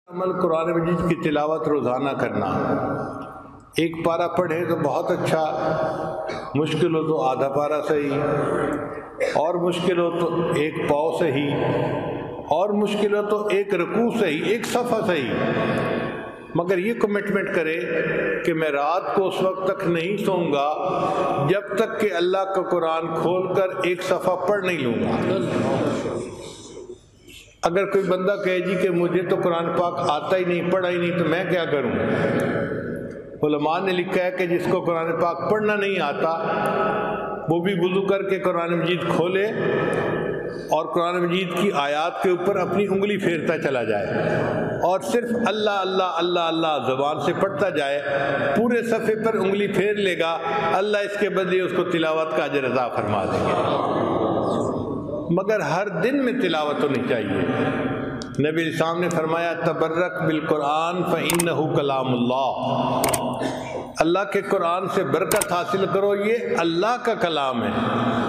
عمل قرآن مجید کی تلاوت روزانہ کرنا، ایک پارہ پڑھے تو بہت اچھا، مشکل ہو تو آدھا پارہ صحیح، اور مشکل ہو تو ایک پاؤ صحیح، اور مشکل ہو تو ایک رکوع صحیح، ایک صفحہ صحیح، مگر یہ کمٹمنٹ کرے کہ میں رات کو اس وقت تک نہیں سوؤں گا جب تک کہ اللہ کا قرآن کھول کر ایک صفحہ پڑھ نہیں لوں گا۔ اگر کوئی بندہ کہے جی کہ مجھے تو قرآن پاک آتا ہی نہیں، پڑھا ہی نہیں، تو میں کیا کروں؟ علماء نے لکھا ہے کہ جس کو قرآن پاک پڑھنا نہیں آتا وہ بھی وضو کر کے قرآن مجید کھولے اور قرآن مجید کی آیات کے اوپر اپنی انگلی پھیرتا چلا جائے اور صرف اللہ اللہ اللہ اللہ زبان سے پڑھتا جائے، پورے صفحے پر انگلی پھیر لے گا، اللہ اس کے بدلے اس کو تلاوت کا اجر عطا فرما دیں گے۔ مگر ہر دن میں تلاوت ہونی چاہیے۔ نبی علیہ السلام نے فرمایا تبرک بالقرآن فإنہ کلام اللہ، اللہ کے قرآن سے برکت حاصل کرو، یہ اللہ کا کلام ہے۔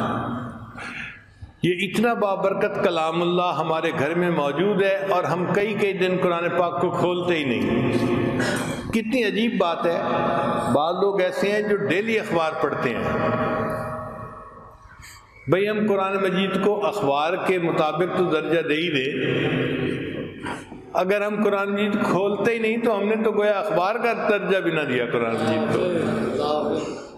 یہ اتنا بابرکت کلام اللہ ہمارے گھر میں موجود ہے اور ہم کئی دن قرآن پاک کو کھولتے ہی نہیں۔ کتنی عجیب بات ہے، بعض لوگ ایسے ہیں جو ڈیلی اخبار پڑھتے ہیں۔ بھئی ہم قرآن مجید کو اخبار کے مطابق تو درجہ دے ہی دے، اگر ہم قرآن مجید کھولتے ہی نہیں تو ہم نے تو گویا اخبار کا درجہ بھی نہ دیا قرآن مجید کو۔